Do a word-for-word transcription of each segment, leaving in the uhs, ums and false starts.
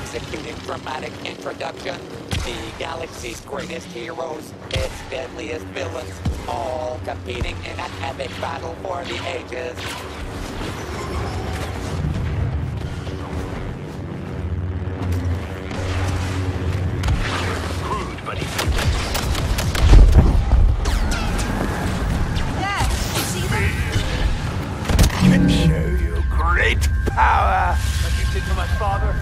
executing dramatic introduction. The galaxy's greatest heroes, its deadliest villains, all competing in an epic battle for the ages. Crude, buddy. There! You see them? Can show you great power. Like you did to my father?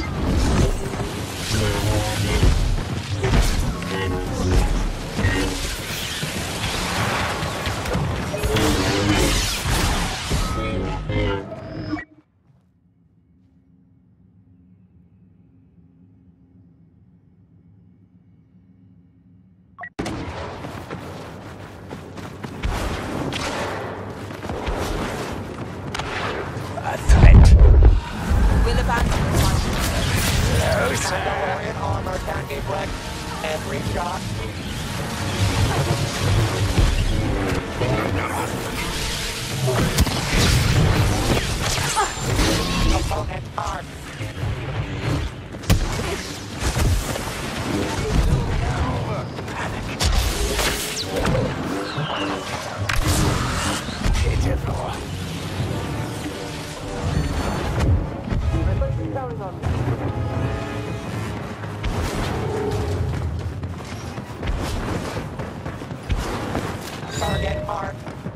A threat. We'll abandon this one. Mandalorian armor can deflect every shot. Opponent armed. Pitiful. Target marked.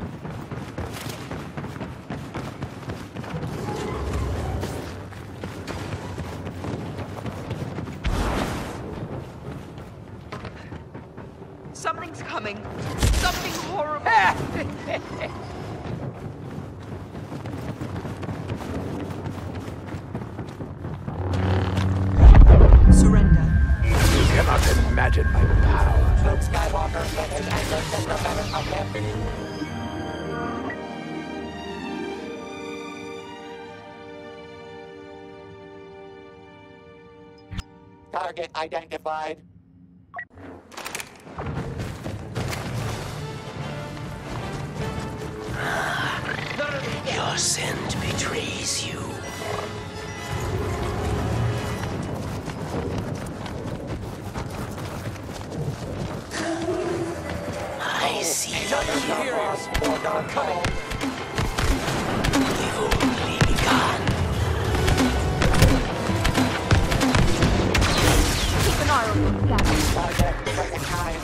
Something's coming. Something horrible. Surrender. You cannot imagine my power. Luke Skywalker let his anger get the better of him. Target identified. Your scent betrays you. I see Cross foregone coming. you've only begun. Keep an eye on them, Gavin. Target second time.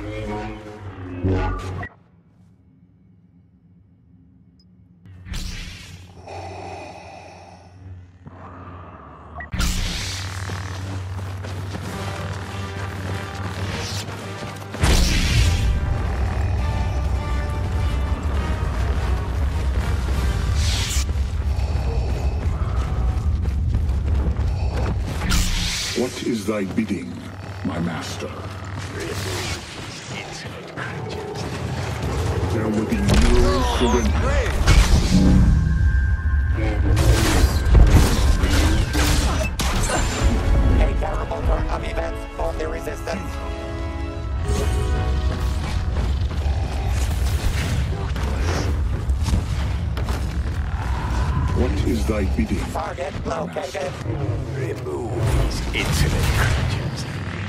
What is thy bidding, my master? Insolent creatures. There will be no surrender. A terrible turn of events for the resistance. What is thy bidding? Target located. Remove these insolent creatures.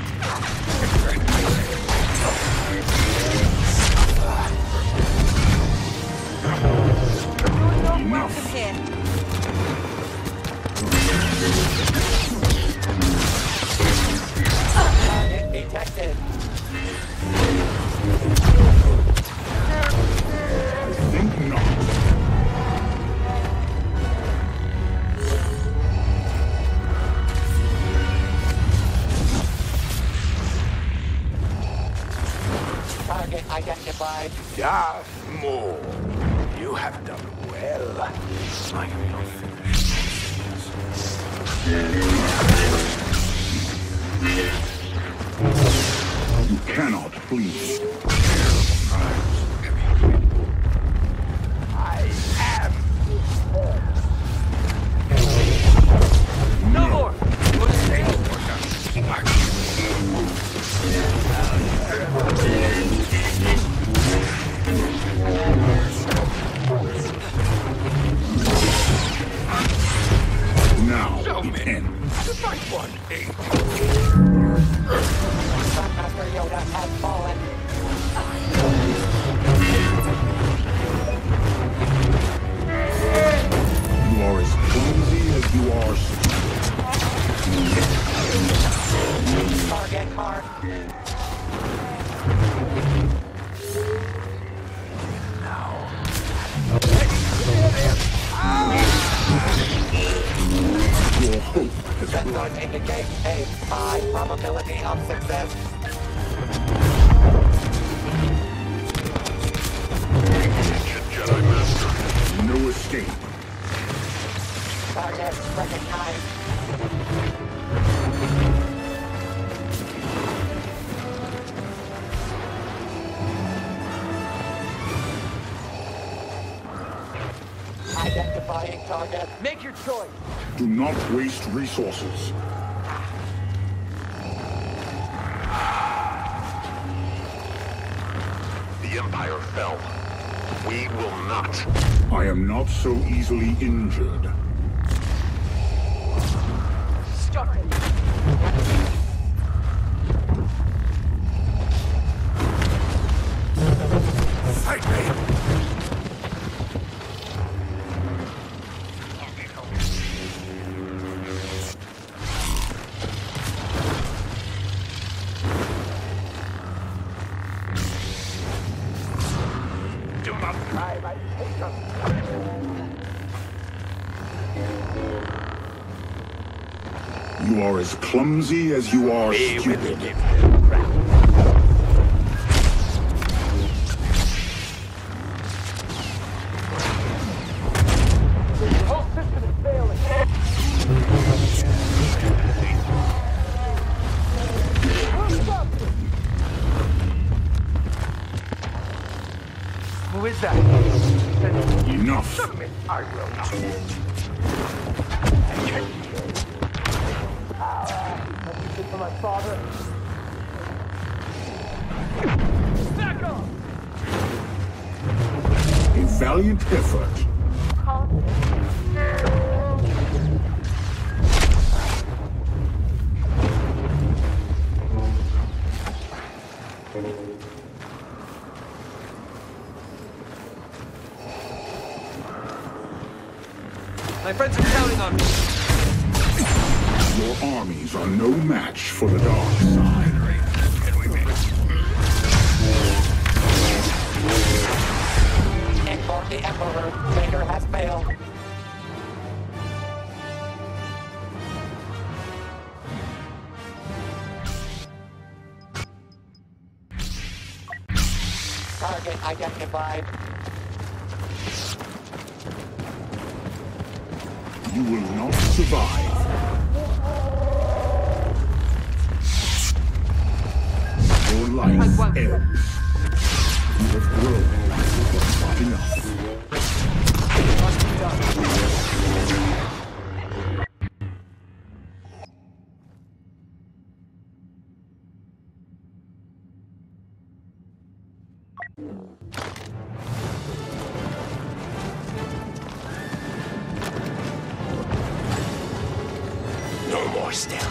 Not Enough. welcome here. Target detected. I think not. Target identified. Darth Maul, you have done well. I am not You cannot flee. I am. No more! Now it ends. The fight one. hope has Sensors blinded. indicate a high probability of success. Jedi Master. No escape. Target recognized. Identifying target. Make your choice. Do not waste resources. The Empire fell. We will not. I am not so easily injured. Stop it. Fight me! Do not try my patience. You are as clumsy as you are We will stupid. give them ground. The whole system is failing. Who is that? Enough. Submit, I will not. This for my father. Back off! A valiant effort. My friends are counting on me. Your armies are no match for the dark side. Inform the Emperor. Vader has failed. Target identified. You will not survive. Your I life won't. ends. You have grown, but not enough. No more stealth.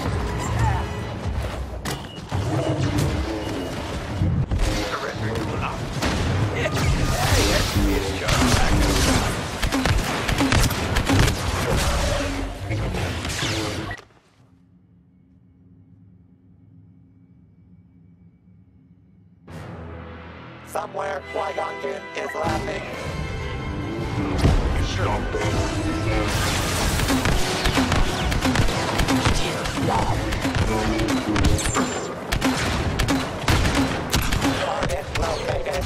Somewhere, Qui-Gon Jinn is laughing. Stop them. Target located.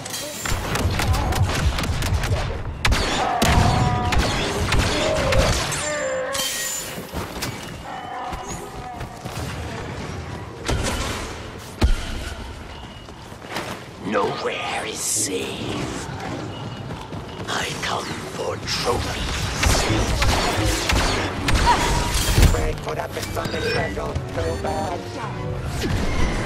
Nowhere is safe. I come for trophies. Raid could have been something special. Too bad.